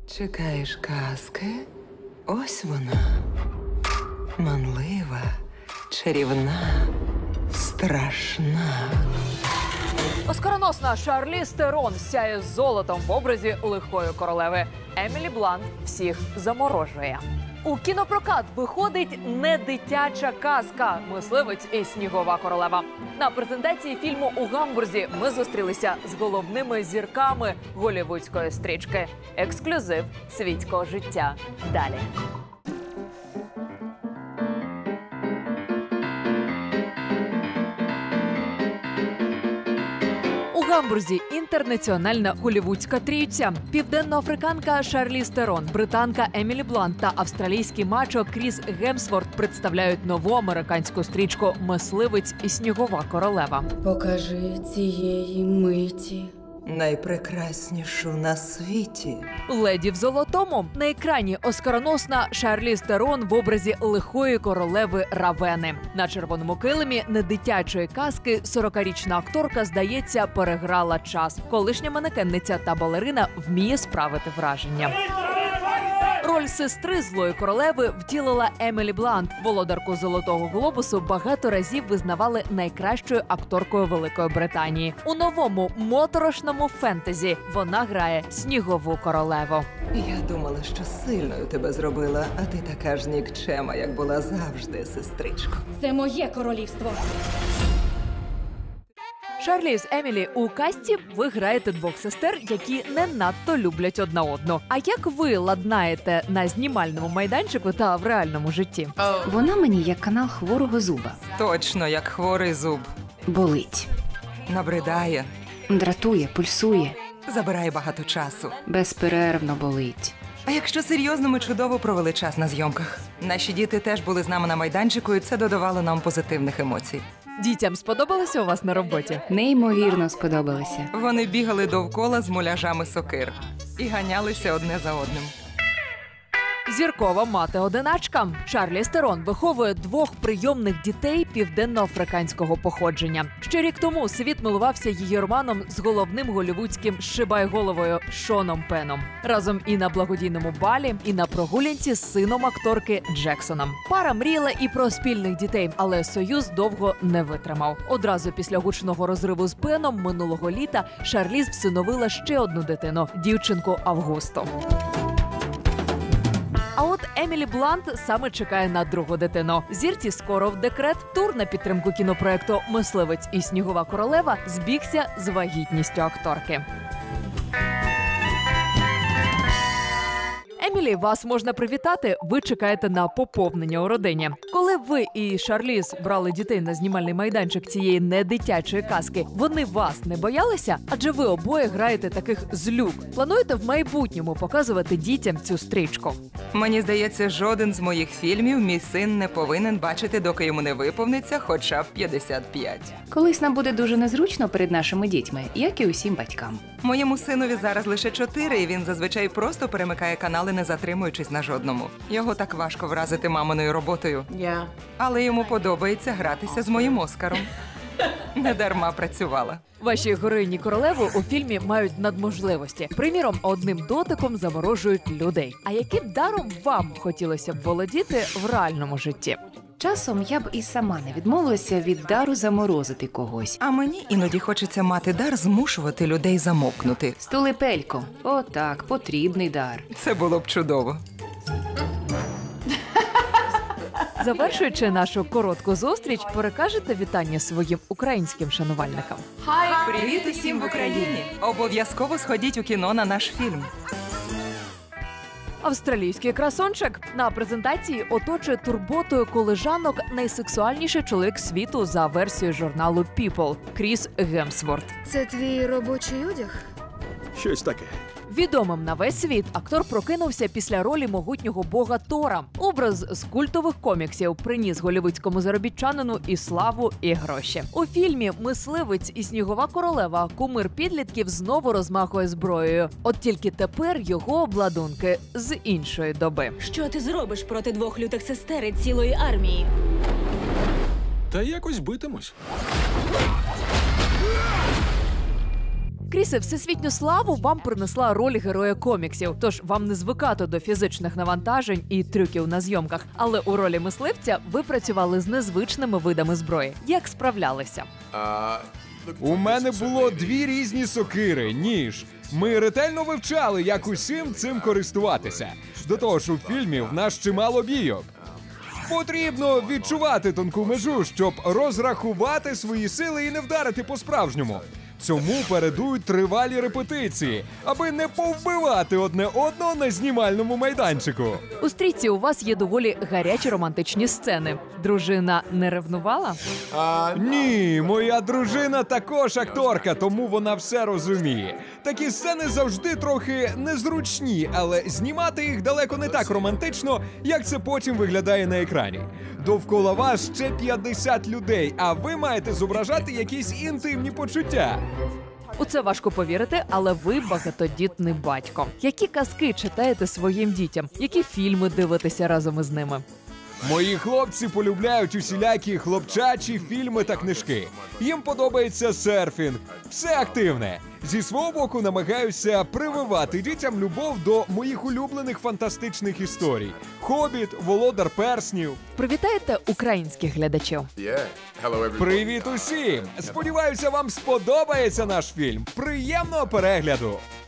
Чекаєш казки? Ось вона. Манлива, чарівна, страшна. Оскароносна Шарліз Терон сяє золотом в образі лихої королеви. Емілі Блант всіх заморожує. У кінопрокат виходить недитяча казка «Мисливець і снігова королева». На презентації фільму у Гамбурзі ми зустрілися з головними зірками голлівудської стрічки. Ексклюзив світського життя. Далі. У Гамбурзі інтернаціональна голлівудська трійця. Південноафриканка Шарліз Терон, британка Емілі Блант та австралійський мачо Кріс Гемсворт представляють нову американську стрічку «Мисливець і снігова королева». Покажи цієї миті Найпрекраснішу на світі. «Леді в золотому» на екрані оскароносна Шарліз Терон в образі лихої королеви Равени. На червоному килимі недитячої казки 40-річна акторка, здається, переграла час. Колишня манекенниця та балерина вміє справити враження. Роль сестри злої королеви втілила Емілі Блант. Володарку «Золотого глобусу» багато разів визнавали найкращою акторкою Великої Британії. У новому моторошному фентезі вона грає снігову королеву. Я думала, що сильною тебе зробила, а ти така ж нікчема, як була завжди, сестричко. це моє королівство. Шарліз, Емілі, у казці ви граєте двох сестер, які не надто люблять одна одну. А як ви ладнаєте на знімальному майданчику та в реальному житті? Вона мені як канал хворого зуба. Точно, як хворий зуб. Болить, Набридає, дратує, пульсує, забирає багато часу. безперервно болить. А якщо серйозно, ми чудово провели час на зйомках. Наші діти теж були з нами на майданчику, і це додавало нам позитивних емоцій. Дітям сподобалося у вас на роботі? Неймовірно сподобалося. Вони бігали довкола з муляжами сокир і ганялися одне за одним. Зіркова мати-одиначка. Шарліз Терон виховує двох прийомних дітей південноафриканського походження. Ще рік тому світ милувався її романом з головним голлівудським шибайголовою Шоном Пеном. Разом і на благодійному балі, і на прогулянці з сином акторки Джексоном. Пара мріяла і про спільних дітей, але союз довго не витримав. Одразу після гучного розриву з Пеном минулого літа Шарліз всиновила ще одну дитину – дівчинку Августу. А от Емілі Блант саме чекає на другу дитину. Зірці скоро в декрет. Тур на підтримку кінопроекту «Мисливець і снігова королева» збігся з вагітністю акторки. Емілі, вас можна привітати. Ви чекаєте на поповнення у родині. Коли ви і Шарліз брали дітей на знімальний майданчик цієї недитячої казки, вони вас не боялися? Адже ви обоє граєте таких злюк. Плануєте в майбутньому показувати дітям цю стрічку? Мені здається, жоден з моїх фільмів мій син не повинен бачити, доки йому не виповниться хоча б 55. Колись нам буде дуже незручно перед нашими дітьми, як і усім батькам. Моєму синові зараз лише 4, і він зазвичай просто перемикає канали, не затримуючись на жодному. Його так важко вразити маминою роботою. Але йому подобається гратися з моїм Оскаром. Недарма працювала. Ваші героїні королеви у фільмі мають надможливості. Приміром, одним дотиком заморожують людей. А яким даром вам хотілося б володіти в реальному житті? Часом я б і сама не відмовилася від дару заморозити когось. А мені іноді хочеться мати дар змушувати людей замовкнути. Столипелько. Отак, потрібний дар. Це було б чудово. Завершуючи нашу коротку зустріч, перекажете вітання своїм українським шанувальникам. Привіт усім в Україні! Обов'язково сходіть у кіно на наш фільм. Австралійський красунчик на презентації оточує турботою колежанок найсексуальніший чоловік світу за версією журналу People – Кріс Гемсворт. Це твій робочий одяг? Щось таке. Відомим на весь світ актор прокинувся після ролі могутнього бога Тора. Образ з культових коміксів приніс голлівудському заробітчанину і славу, і гроші. У фільмі «Мисливець і снігова королева» кумир підлітків знову розмахує зброєю. От тільки тепер його обладунки з іншої доби. Що ти зробиш проти двох лютих сестер і цілої армії? Та якось битимось. Крісе, всесвітню славу вам принесла роль героя коміксів, тож вам не звикати до фізичних навантажень і трюків на зйомках. Але у ролі мисливця ви працювали з незвичними видами зброї. Як справлялися? У мене було 2 різні сокири, ніж. Ми ретельно вивчали, як усім цим користуватися. До того ж, у фільмі в нас чимало бійок. Потрібно відчувати тонку межу, щоб розрахувати свої сили і не вдарити по-справжньому. Цьому передують тривалі репетиції, аби не повбивати одне одного на знімальному майданчику. У «Стрічці» у вас є доволі гарячі романтичні сцени. Дружина не ревнувала? Ні, моя дружина також акторка, тому вона все розуміє. Такі сцени завжди трохи незручні, але знімати їх далеко не так романтично, як це потім виглядає на екрані. Довкола вас ще 50 людей, а ви маєте зображати якісь інтимні почуття. У це важко повірити, але ви багатодітний батько. Які казки читаєте своїм дітям? Які фільми дивитеся разом із ними? Мої хлопці полюбляють усілякі хлопчачі фільми та книжки. Їм подобається серфінг. Все активне. Зі свого боку намагаюся прививати дітям любов до моїх улюблених фантастичних історій. «Хобіт», «Володар перснів». Привітаєте українських глядачів. Привіт усім! Сподіваюся, вам сподобається наш фільм. Приємного перегляду!